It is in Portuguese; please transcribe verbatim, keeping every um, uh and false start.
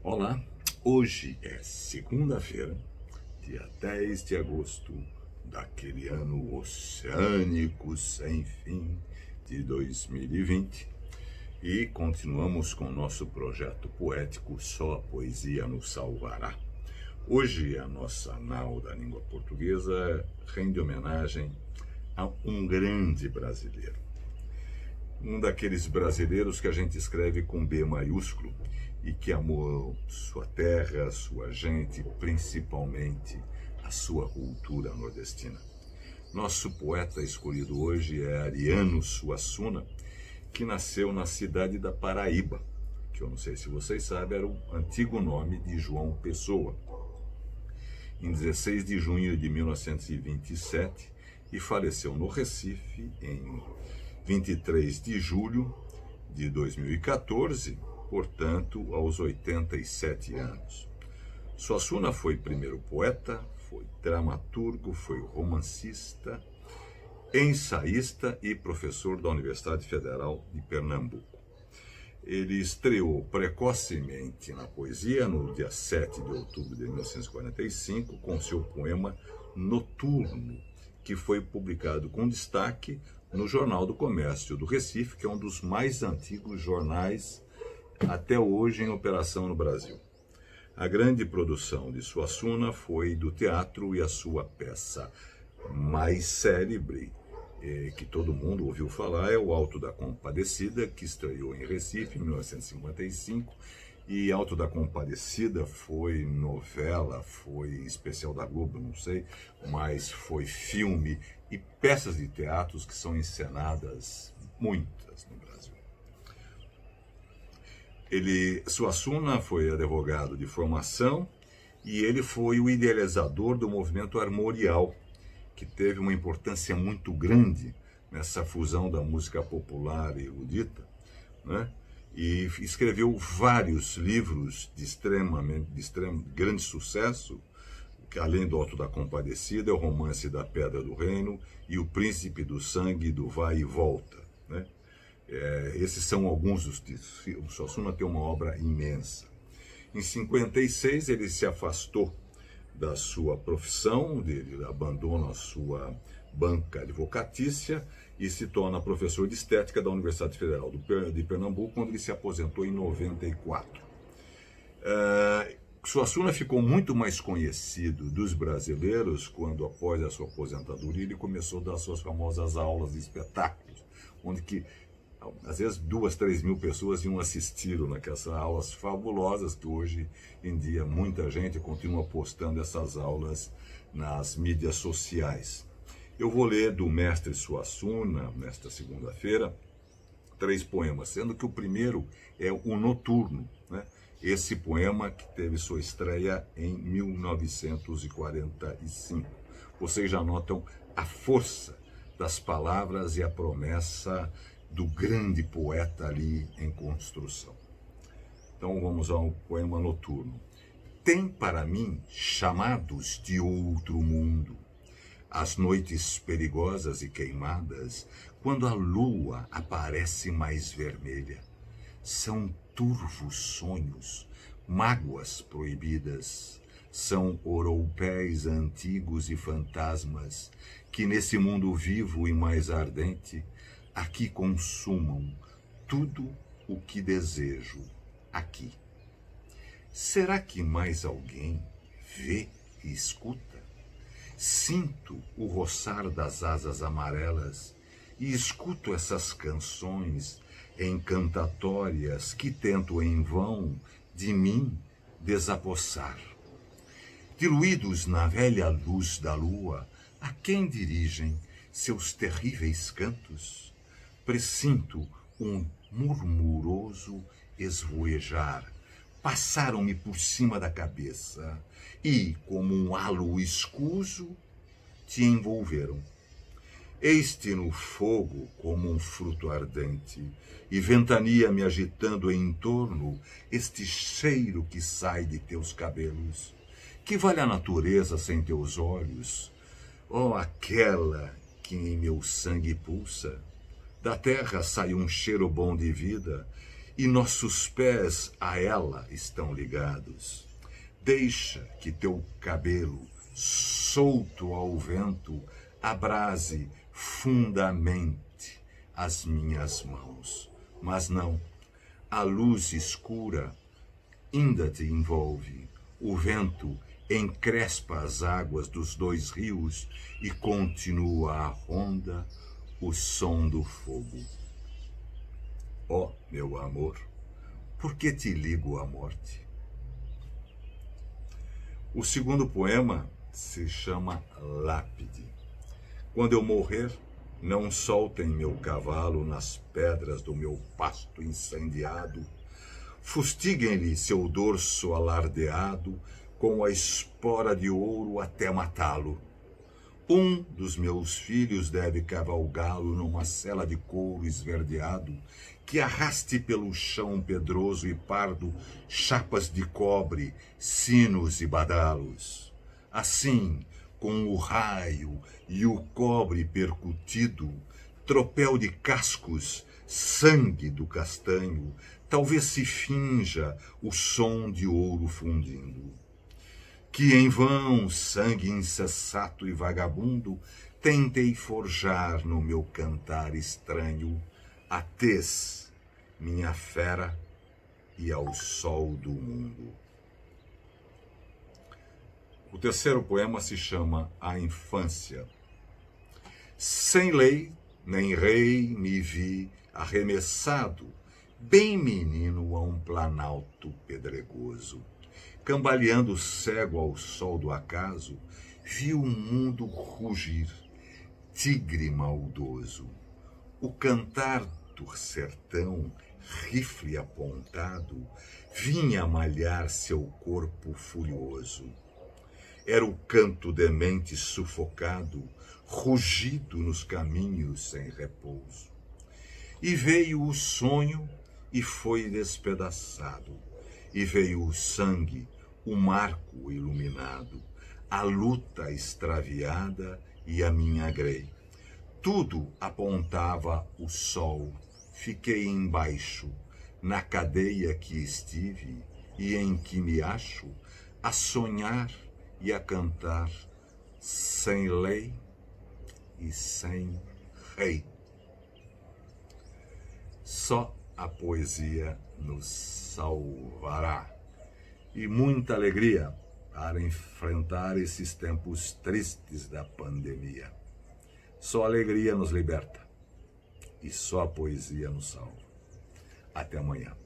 Olá, hoje é segunda-feira, dia dez de agosto daquele ano oceânico sem fim de dois mil e vinte e continuamos com o nosso projeto poético Só a Poesia nos Salvará. Hoje a nossa nau da língua portuguesa rende homenagem a um grande brasileiro. Um daqueles brasileiros que a gente escreve com B maiúsculo e que amou sua terra, sua gente, principalmente a sua cultura nordestina. Nosso poeta escolhido hoje é Ariano Suassuna, que nasceu na cidade da Paraíba, que eu não sei se vocês sabem, era o antigo nome de João Pessoa, em dezesseis de junho de mil novecentos e vinte e sete, e faleceu no Recife em vinte e três de julho de dois mil e quatorze, portanto, aos oitenta e sete anos. Suassuna foi primeiro poeta, foi dramaturgo, foi romancista, ensaísta e professor da Universidade Federal de Pernambuco. Ele estreou precocemente na poesia no dia sete de outubro de mil novecentos e quarenta e cinco com seu poema Noturno, que foi publicado com destaque no Jornal do Comércio do Recife, que é um dos mais antigos jornais até hoje em operação no Brasil. A grande produção de Suassuna foi do teatro e a sua peça mais célebre, eh, que todo mundo ouviu falar, é o Alto da Compadecida, que estreou em Recife em mil novecentos e cinquenta e cinco, e Alto da Compadecida foi novela, foi especial da Globo, não sei, mas foi filme e peças de teatros que são encenadas, muitas no Brasil. Ele, Suassuna foi advogado de formação e ele foi o idealizador do movimento armorial, que teve uma importância muito grande nessa fusão da música popular e erudita, né? E escreveu vários livros de extremamente de extremo, grande sucesso, que além do Alto da Compadecida, é o Romance da Pedra do Reino e O Príncipe do Sangue do Vai e Volta, né? É, esses são alguns dos títulos. O Suassuna tem uma obra imensa. Em cinquenta e seis ele se afastou da sua profissão, ele abandona a sua banca advocatícia e se torna professor de estética da Universidade Federal de Pernambuco, quando ele se aposentou em noventa e quatro. É, Suassuna ficou muito mais conhecido dos brasileiros quando, após a sua aposentadoria, ele começou a dar suas famosas aulas de espetáculos, onde que às vezes duas, três mil pessoas iam assistir naquelas aulas fabulosas que hoje em dia muita gente continua postando essas aulas nas mídias sociais. Eu vou ler do mestre Suassuna, nesta segunda-feira, três poemas, sendo que o primeiro é o Noturno, né? Esse poema que teve sua estreia em mil novecentos e quarenta e cinco. Vocês já notam a força das palavras e a promessa do grande poeta ali em construção. Então vamos ao poema Noturno. Tem para mim chamados de outro mundo, as noites perigosas e queimadas, quando a lua aparece mais vermelha. São turvos sonhos, mágoas proibidas, são oroupéis antigos e fantasmas, que nesse mundo vivo e mais ardente, aqui consumam tudo o que desejo aqui. Será que mais alguém vê e escuta? Sinto o roçar das asas amarelas e escuto essas canções encantatórias que tento em vão de mim desapossar. Diluídos na velha luz da lua, a quem dirigem seus terríveis cantos? Presinto um murmuroso esvoejar. Passaram-me por cima da cabeça e, como um halo escuso, te envolveram. Eis-te no fogo como um fruto ardente, e ventania me agitando em torno este cheiro que sai de teus cabelos. Que vale a natureza sem teus olhos? Oh, aquela que em meu sangue pulsa. Da terra sai um cheiro bom de vida, e nossos pés a ela estão ligados. Deixa que teu cabelo, solto ao vento, abrase fundamente as minhas mãos. Mas não, a luz escura ainda te envolve. O vento encrespa as águas dos dois rios e continua a ronda o som do fogo. Ó, meu amor, por que te ligo à morte? O segundo poema se chama Lápide. Quando eu morrer, não soltem meu cavalo nas pedras do meu pasto incendiado. Fustiguem-lhe seu dorso alardeado com a espora de ouro até matá-lo. Um dos meus filhos deve cavalgá-lo numa sela de couro esverdeado, que arraste pelo chão pedroso e pardo chapas de cobre, sinos e badalos. Assim, com o raio e o cobre percutido, tropel de cascos, sangue do castanho, talvez se finja o som de ouro fundindo. Que em vão, sangue insensato e vagabundo, tentei forjar no meu cantar estranho a tez, minha fera, e ao sol do mundo. O terceiro poema se chama A Infância. Sem lei nem rei me vi arremessado, bem menino a um planalto pedregoso. Cambaleando cego ao sol do acaso, vi o mundo rugir, tigre maldoso. O cantar do sertão, rifle apontado, vinha malhar seu corpo furioso. Era o canto demente sufocado, rugido nos caminhos sem repouso. E veio o sonho e foi despedaçado, e veio o sangue, o marco iluminado, a luta extraviada e a minha grei. Tudo apontava o sol. Fiquei embaixo, na cadeia que estive e em que me acho, a sonhar e a cantar, sem lei e sem rei. Só a poesia nos salvará. E muita alegria para enfrentar esses tempos tristes da pandemia. Só a alegria nos liberta e só a poesia nos salva. Até amanhã.